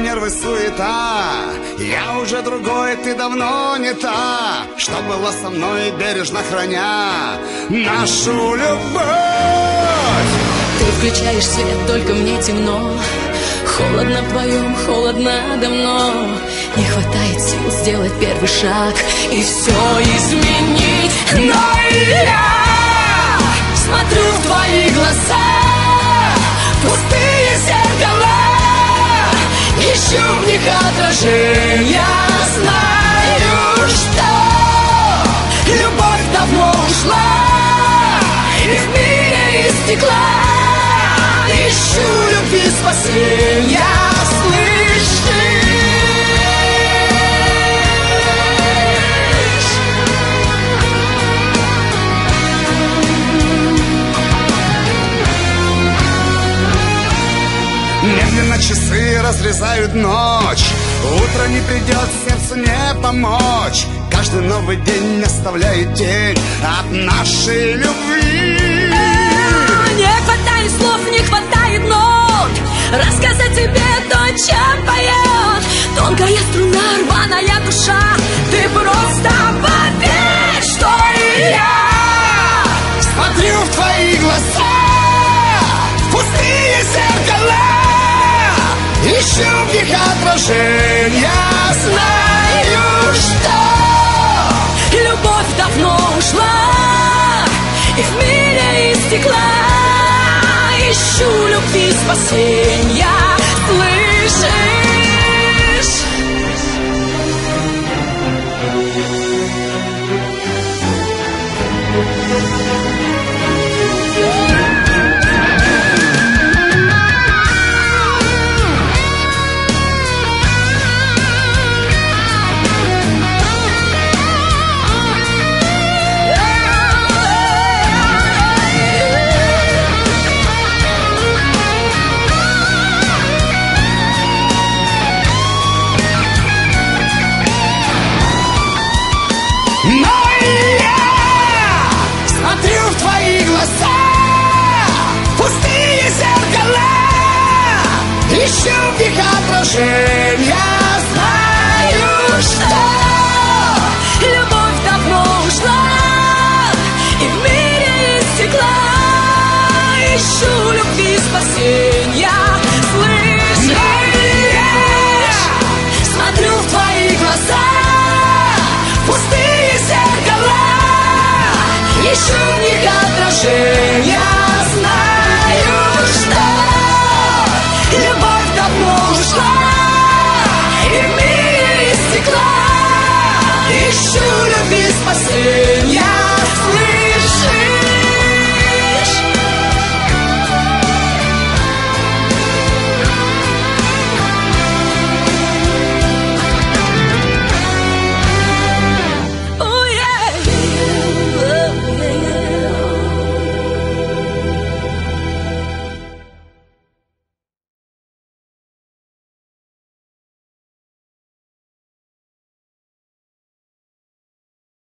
нервы, суета. Я уже другой, ты давно не та, что была со мной, бережно храня нашу любовь. Ты включаешь свет, только мне темно. Холодно вдвоем, холодно давно. Не хватает сил сделать первый шаг и все изменить. Но я смотрю в твои глаза, пустые зеркала, ищу в них отражения. Знаю, что любовь давно ушла, и в мире из стекла ищу любви спасения. Слышишь? Медленно часы разрезают ночь, утро не придет, сердцу не помочь. Каждый новый день оставляет тень от нашей любви. Не хватает слов, не хватает нот рассказать тебе то, чем поет тонкая струна, рваная душа. Ты просто поверь, что и я Смотрю в твои глаза, в пустые зеркала, ищу в них отражения. знаю, что любовь давно ушла, и в мире из стекла ищу любви спасения. Слышишь? Но я смотрю в твои глаза, пустые зеркала, ищу в них отражения. Знаю, что любовь давно ушла, и в мире из стекла ищу любви спасения. Слышишь? Смотрю в твои глаза, пустые зеркала, ищу в них отражения. Знаю, что любовь давно ушла, и в мире из стекла ищу любви спасения.